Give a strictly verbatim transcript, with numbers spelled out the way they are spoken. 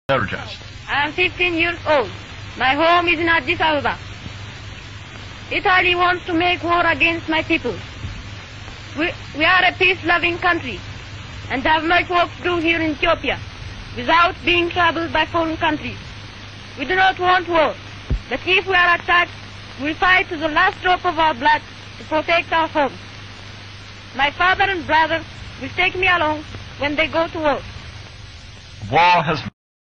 Address. I am fifteen years old. My home is in Addis Ababa. Italy wants to make war against my people. We, we are a peace-loving country and have much work to do here in Ethiopia without being troubled by foreign countries. We do not want war, but if we are attacked, we will fight to the last drop of our blood to protect our home. My father and brother will take me along when they go to war. War has